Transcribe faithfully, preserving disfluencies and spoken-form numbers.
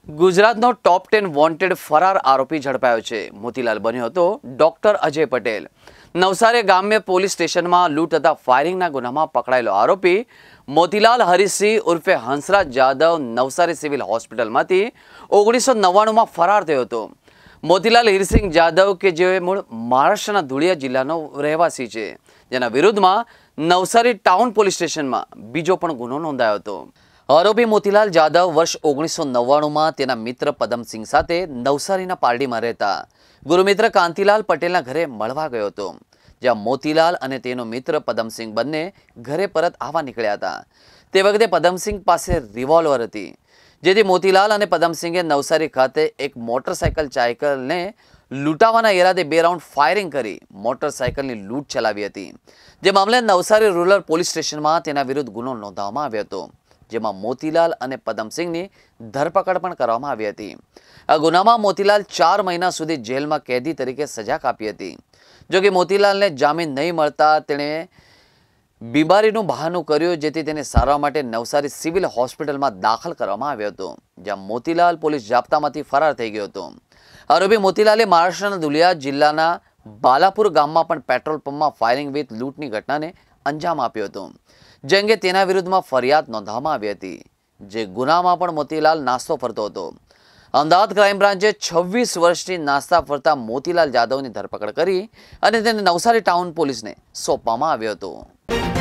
ગુજરાતનો top ten wanted ફરાર આરોપી ઝડપાયો છે. મોતીલાલ બન્યો હતો ડોક્ટર અજય પટેલ. નવસારી ગ્રામ્ય પોલીસ સ્ટેશનમાં લૂંટ તથા ફાયરિંગના ગુનામાં પકડાયેલો આરોપી મોતીલાલ હરીસિંહ ઉર્ફે હંસરાજ જાદવ નવસારી સિવિલ હોસ્પિટલમાંથી ઓગણીસો નવ્વાણુંમાં ફરાર થયો હતો. મોતીલાલ હરીસિંહ જાદવ કે જે મૂળ મહારાષ્ટ્રના ધુળિયા જિલ્લાનો રહેવાસી છે, જેના વિરુદ્ધમાં નવસારી ટાઉન પોલીસ સ્ટેશનમાં બીજો પણ ગુનો નોંધાયો હતો. આરોપી મોતીલાલ જાદવ વર્ષ ઓગણીસો નવ્વાણુંમાં તેના મિત્ર પદમસિંહ સાથે નવસારીના પારડીમાં રહેતા ગુરુમિત્ર કાંતિલાલ પટેલના ઘરે મળવા ગયો હતો, જ્યાં મોતીલાલ અને તેનો મિત્ર પદમસિંહ બંને ઘરે પરત આવવા નીકળ્યા હતા. તે વખતે પદમસિંહ પાસે રિવોલ્વર હતી, જેથી મોતીલાલ અને પદમસિંહે નવસારી ખાતે એક મોટરસાયકલ સાયકલને લૂંટાવાના ઈરાદે બે રાઉન્ડ ફાયરિંગ કરી મોટરસાયકલની લૂંટ ચલાવી હતી. જે મામલે નવસારી રૂરલ પોલીસ સ્ટેશનમાં તેના વિરુદ્ધ ગુનો નોંધવામાં આવ્યો હતો, જેમાં મોતીલાલ અને પદમસિંહની ધરપકડ પણ કરવામાં આવી હતી. આ ગુનામાં મોતીલાલ ચાર મહિના સુધી જેલમાં કેદી તરીકે સજા કાપી હતી. જો કે મોતીલાલને જામીન નહીં મળતા તેણે બીમારીનું બહાનું કર્યું, જેથી તેને સારવાર માટે નવસારી સિવિલ હોસ્પિટલમાં દાખલ કરવામાં આવ્યો હતો, જ્યાં મોતીલાલ પોલીસ જાપ્તામાંથી ફરાર થઈ ગયો હતો. આરોપી મોતીલાલે મહારાષ્ટ્રના ધુલિયા જિલ્લાના બાલાપુર ગામમાં પણ પેટ્રોલ પંપમાં ફાયરિંગ વિથ લૂંટની ઘટનાને અંજામ આપ્યો હતો, જે અંગે તેના વિરુદ્ધમાં ફરિયાદ નોંધવામાં આવી હતી. જે ગુનામાં પણ મોતીલાલ નાસ્તો ફરતો હતો. અમદાવાદ ક્રાઇમ બ્રાન્ચે છવ્વીસ વર્ષથી નાસ્તા ફરતા મોતીલાલ જાદવની ધરપકડ કરી અને તેને નવસારી ટાઉન પોલીસને સોંપવામાં આવ્યો હતો.